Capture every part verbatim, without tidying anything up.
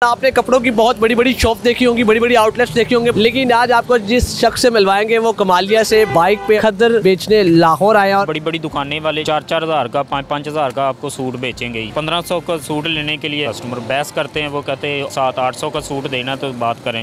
आपने कपड़ों की बहुत बड़ी बड़ी शॉप देखी होंगी, बड़ी बड़ी आउटलेट्स देखी होंगे, लेकिन आज आपको जिस शख्स से मिलवाएंगे वो कमालिया से बाइक पे खद्दर बेचने लाहौर आया। और बड़ी बड़ी दुकानें वाले चार चार हज़ार का पाँच पाँच हज़ार का आपको सूट बेचेंगे ही। पंद्रह सौ का सूट लेने के लिए कस्टमर बहस करते हैं, वो कहते हैं सात आठ सौ का सूट देना तो बात करें।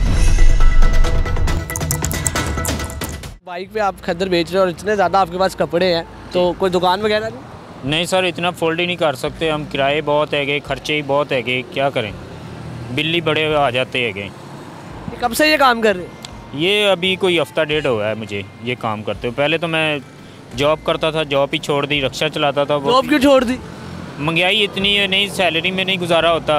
बाइक पे आप खद्दर बेच रहे हो और इतने ज़्यादा आपके पास कपड़े हैं, तो कोई दुकान वगैरह नहीं? नहीं सर, इतना फोल्ड ही नहीं कर सकते हम, किराए बहुत है गए, खर्चे ही बहुत है गए, क्या करें, बिल्ली बड़े आ जाते हैं गए। कब से ये काम कर रहे हैं? ये अभी कोई हफ्ता डेढ़ हुआ है मुझे ये काम करते हुए। पहले तो मैं जॉब करता था, जॉब ही छोड़ दी, रिक्शा चलाता था। जॉब क्यों छोड़ दी? महंगाई इतनी है, नहीं सैलरी में नहीं गुजारा होता,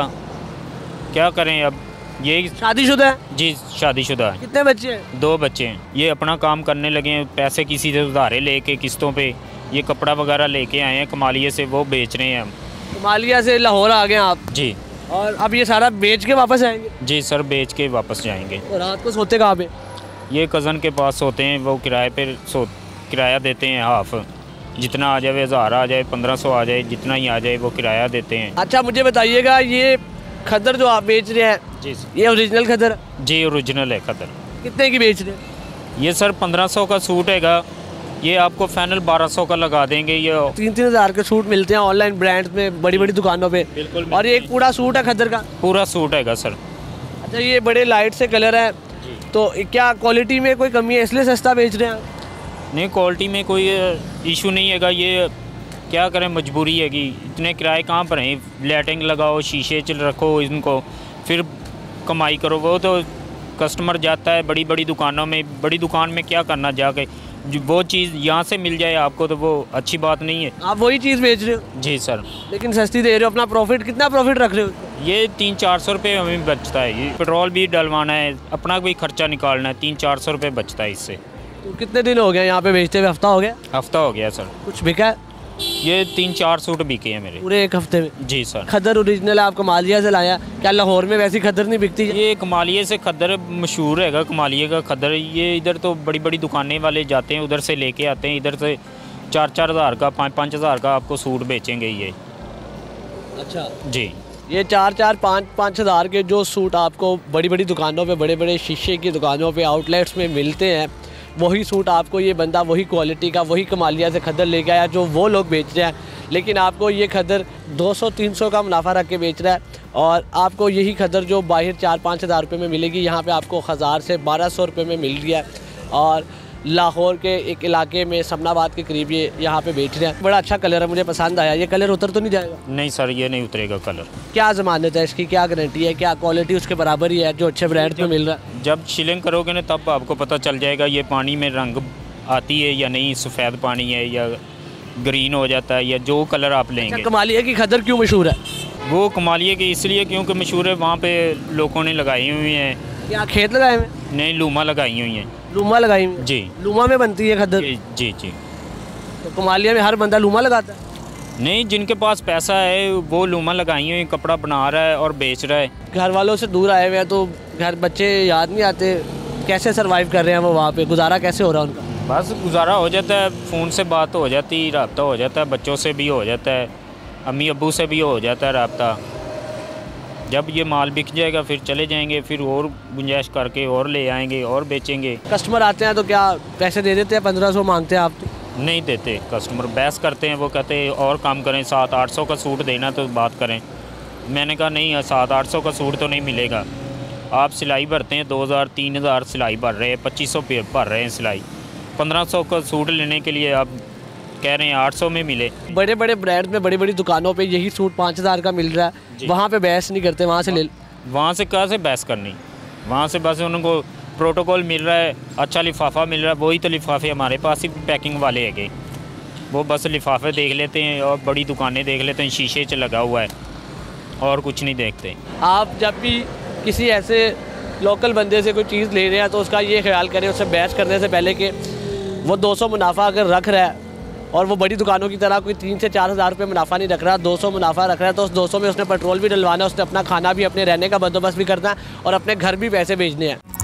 क्या करें अब। ये शादीशुदा है? जी शादीशुदा है। कितने बच्चे हैं? दो बच्चे हैं। ये अपना काम करने लगे हैं, पैसे किसी से उधारे लेके किस्तों पे ये कपड़ा वगैरह लेके आए हैं कमालिया से, वो बेच रहे हैं हम। कमालिया से लाहौर आ गए आप? जी। और अब ये सारा बेच के वापस आएंगे? जी सर, बेच के वापस जाएंगे। और रात को सोते कहाँ पे? ये कज़न के पास सोते हैं, वो किराए पे सो किराया देते हैं हाफ, जितना आ जाए, हज़ार आ जाए, पंद्रह सौ आ जाए, जितना ही आ जाए वो किराया देते हैं। अच्छा मुझे बताइएगा, ये खद्दर जो आप बेच रहे हैं जी सर, ये ओरिजिनल खद्दर? जी ओरिजिनल है खद्दर। कितने की बेच रहे हैं? ये सर पंद्रह सौ का सूट हैगा, ये आपको फाइनल बारह सौ का लगा देंगे। ये तीन तीन हज़ार के सूट मिलते हैं ऑनलाइन ब्रांड्स में, बड़ी बड़ी दुकानों पे। बिल्कुल। और ये एक पूरा सूट है खद्दर का? पूरा सूट हैगा सर। अच्छा, ये बड़े लाइट से कलर है, तो क्या क्वालिटी में कोई कमी है इसलिए सस्ता बेच रहे हैं? नहीं, क्वालिटी में कोई इशू नहीं हैगा, ये क्या करें, मजबूरी है कि इतने किराए कहाँ पर हैं। लाइटिंग लगाओ, शीशे चल रखो इनको, फिर कमाई करो। वो तो कस्टमर जाता है बड़ी बड़ी दुकानों में, बड़ी दुकान में क्या करना जाके, वो चीज़ यहाँ से मिल जाए आपको तो वो अच्छी बात नहीं है। आप वही चीज़ बेच रहे हो? जी सर। लेकिन सस्ती दे रहे हो। अपना प्रॉफिट कितना प्रॉफिट रख रहे हो? ये तीन चार सौ रुपये हमें बचता है, ये पेट्रोल भी डलवाना है, अपना भी खर्चा निकालना है, तीन चार सौ रुपये बचता है इससे। तो कितने दिन हो गए यहाँ पे बेचते हुए? हफ्ता हो गया? हफ्ता हो गया सर। कुछ बिका है? ये तीन चार सूट बिके हैं मेरे पूरे एक हफ्ते में? जी सर। खद्दर ओरिजिनल है, आप कमालिया से लाया, क्या लाहौर में वैसी खद्दर नहीं बिकती? ये कमालिया से खद्दर मशहूर हैगा, कमालिया का खद्दर। ये इधर तो बड़ी बड़ी दुकानें वाले जाते हैं, उधर से लेके आते हैं, इधर से चार चार हज़ार का पाँच पाँच हज़ार का आपको सूट बेचेंगे ये। अच्छा जी। ये चार चार पाँच पाँच हज़ार के जो सूट आपको बड़ी बड़ी दुकानों पे, बड़े बड़े शीशे की दुकानों पे, आउटलेट्स में मिलते हैं, वही सूट आपको ये बंदा वही क्वालिटी का, वही कमालिया से खद्दर लेके आया जो वो लोग बेच रहे हैं। लेकिन आपको ये खद्दर दो सौ तीन सौ का मुनाफा रख के बेच रहा है, और आपको यही खद्दर जो बाहर चार पाँच हज़ार रुपये में मिलेगी, यहाँ पे आपको हज़ार से बारह सौ रुपये में मिल रही है। और लाहौर के एक इलाके में समनाबाद के करीब ये यहाँ पे बेच रहे हैं। बड़ा अच्छा कलर है, मुझे पसंद आया। ये कलर उतर तो नहीं जाएगा? नहीं सर, ये नहीं उतरेगा कलर। क्या ज़मानत है इसकी, क्या गारंटी है, क्या क्वालिटी उसके बराबर ही है जो अच्छे ब्रांड में मिल रहा है? जब शिलिंग करोगे ना तब आपको पता चल जाएगा ये पानी में रंग आती है या नहीं, सफ़ेद पानी है या ग्रीन हो जाता है, या जो कलर आप लेंगे। अच्छा, कमालिया की खद्दर क्यों मशहूर है? वो कमालिया की इसलिए क्योंकि मशहूर है, वहाँ पे लोगों ने लगाई हुई हैं। क्या खेत लगाए हुए? नहीं, लूमा लगाई हुई हैं। लूमा लगाई हुई? जी। लूमा में बनती है खद्दर? जी जी। तो कमालिया में हर बंदा लूमा लगाता है? नहीं, जिनके पास पैसा है वो लूमा लगाई हुई, कपड़ा बना रहा है और बेच रहा है। घर वालों से दूर आए हुए हैं, तो घर बच्चे याद नहीं आते, कैसे सरवाइव कर रहे हैं वो वहाँ पे, गुजारा कैसे हो रहा है उनका? बस गुजारा हो जाता है, फ़ोन से बात हो जाती, रब्ता हो जाता है, बच्चों से भी हो जाता है, अम्मी अब्बू से भी हो जाता है रब्ता। जब ये माल बिक जाएगा फिर चले जाएंगे, फिर और गुंजाइश करके और ले आएंगे और बेचेंगे। कस्टमर आते हैं तो क्या पैसे दे देते हैं? पंद्रह सौ मांगते हैं आप तो? नहीं देते, कस्टमर बहस करते हैं, वो कहते हैं और काम करें, सात आठ सौ का सूट देना तो बात करें। मैंने कहा नहीं, सात आठ सौ का सूट तो नहीं मिलेगा। आप सिलाई भरते हैं, दो हज़ार तीन हज़ार सिलाई भर रहे हैं, पच्चीस सौ भर रहे हैं सिलाई, पंद्रह सौ का सूट लेने के लिए आप कह रहे हैं आठ सौ में मिले। बड़े बड़े ब्रांड में, बड़ी बड़ी दुकानों पे यही सूट पाँच हज़ार का मिल रहा है, वहाँ पे बहस नहीं करते? वहाँ से ले, वहाँ से कहाँ से बहस करनी, वहाँ से बस उनको प्रोटोकॉल मिल रहा है, अच्छा लिफाफा मिल रहा है, वही तो लिफाफे हमारे पास ही पैकिंग वाले है, वो बस लिफाफे देख लेते हैं और बड़ी दुकानें देख लेते हैं, शीशे च लगा हुआ है और कुछ नहीं देखते। आप जब भी किसी ऐसे लोकल बंदे से कोई चीज़ ले रहे हैं तो उसका ये ख्याल करें उससे बहस करने से पहले कि वो दो सौ मुनाफा अगर रख रहा है और वो बड़ी दुकानों की तरह कोई तीन से चार हज़ार रुपये मुनाफा नहीं रख रहा, दो सौ मुनाफा रख रहा है, तो उस दो सौ में उसने पेट्रोल भी डलवाना है, उसने अपना खाना भी, अपने रहने का बंदोबस्त भी करना है और अपने घर भी पैसे भेजने हैं।